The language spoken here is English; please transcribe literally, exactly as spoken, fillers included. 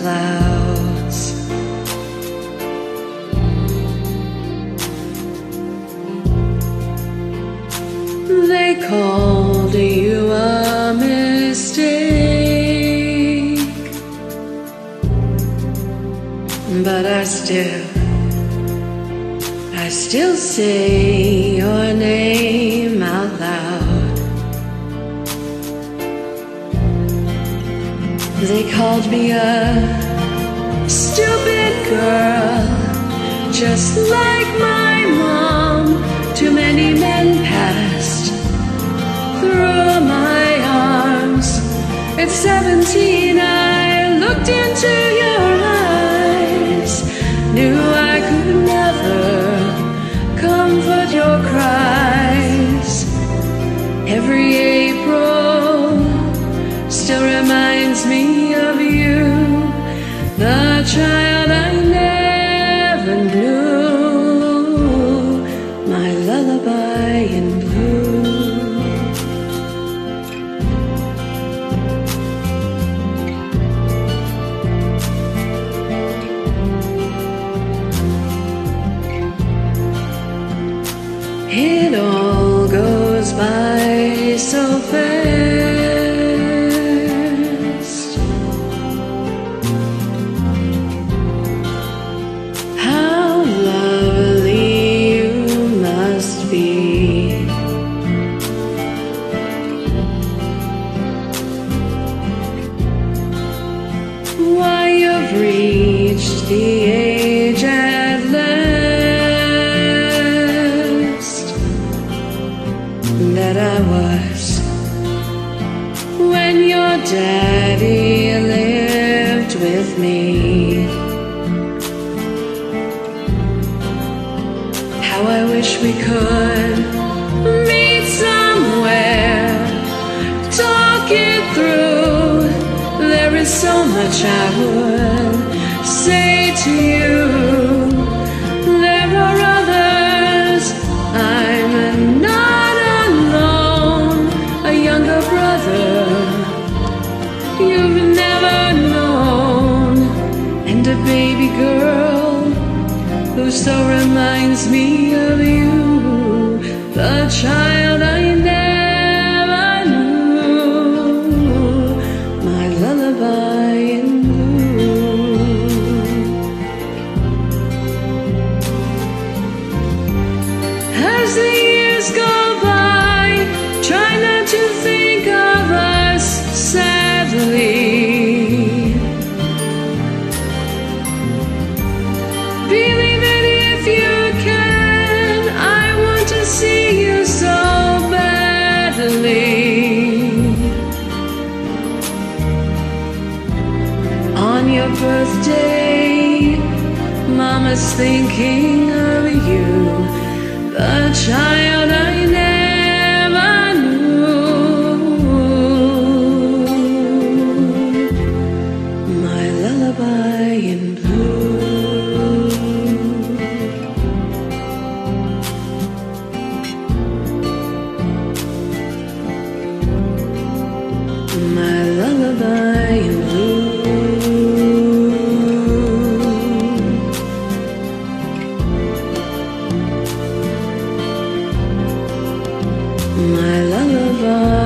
clouds. They called you a mistake, but I still, I still say your name out loud. They called me a stupid girl, just like my mom. Too many men passed through my arms. At seventeen I looked into your eyes, knew I could never comfort your cries. Every April still reminds me of you, the child I never knew, my lullaby in blue. It all goes by so fast. How lovely you must be. Why, you've reached the age at last that I was when your daddy lived with me. How I wish we could meet somewhere, talk it through. There is so much I would say to you. There are others, I'm not alone. A younger brother you've never known, and a baby girl who so reminds me of you, the child I never knew, my lullaby in blue. As the years go by, try not to think of us sadly. Believe it if you can, I want to see you so badly. On your birthday, Mama's thinking of you, the child I never knew, my lullaby in blue. My lullaby in blue. My lullaby.